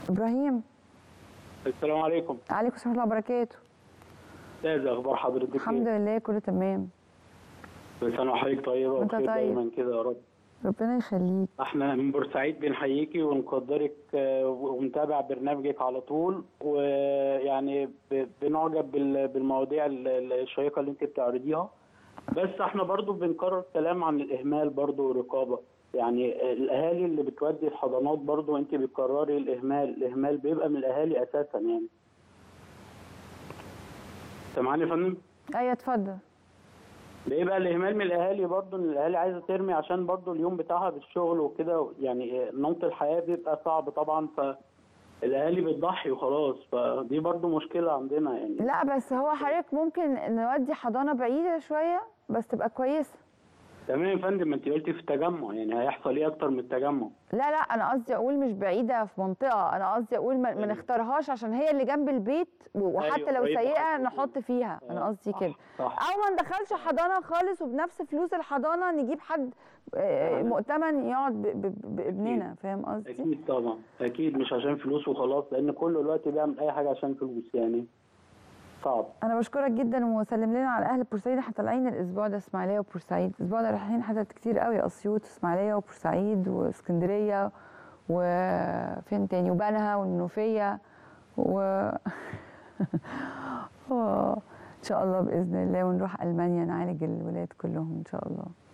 ابراهيم. السلام عليكم. عليكم السلام ورحمه الله وبركاته. استاذ، اخبار حضرتك الحمد لله كله تمام. كل سنه وحضرتك طيبه وانت وبخير طيب دايما كده يا رب. ربنا يخليك. احنا من بورسعيد بنحييكي ونقدرك ومتابع برنامجك على طول، ويعني بنعجب بالمواضيع الشيقه اللي انت بتعرضيها. بس احنا برضو بنكرر كلام عن الاهمال برضو والرقابه. يعني الاهالي اللي بتودي الحضانات برضو انت بتكرري الاهمال بيبقى من الاهالي اساسا يعني. سامعني يا فندم؟ ايوه اتفضل. بيبقى الاهمال من الاهالي برضو، ان الاهالي عايزه ترمي عشان برضو اليوم بتاعها بالشغل وكده، يعني نمط الحياه بيبقى صعب طبعا، فالاهالي بتضحي وخلاص، فدي برضو مشكله عندنا يعني. لا بس هو حضرتك ممكن نودي حضانه بعيده شويه بس تبقى كويسه. تمام يا فندم، ما انت قلتي في التجمع، يعني هيحصل ايه اكتر من التجمع؟ لا انا قصدي اقول مش بعيده في منطقه، انا قصدي اقول ما نختارهاش عشان هي اللي جنب البيت، وحتى أيوة لو قريبة سيئه نحط فيها. انا قصدي كده. او ما ندخلش حضانه خالص وبنفس فلوس الحضانه نجيب حد مؤتمن يقعد بابننا. فاهم قصدي؟ اكيد طبعا، اكيد مش عشان فلوس وخلاص، لان كل الوقت بيعمل اي حاجه عشان فلوس يعني. صعب. انا بشكرك جدا، وسلم لنا على اهل بورسعيد. احنا طالعين الاسبوع ده اسماعيليه وبورسعيد، الاسبوع ده رايحين حتت كتير قوي، اسيوط واسماعيليه وبورسعيد واسكندريه وفين تاني وبنها والمنوفيه ان شاء الله باذن الله، ونروح المانيا نعالج الولاد كلهم ان شاء الله.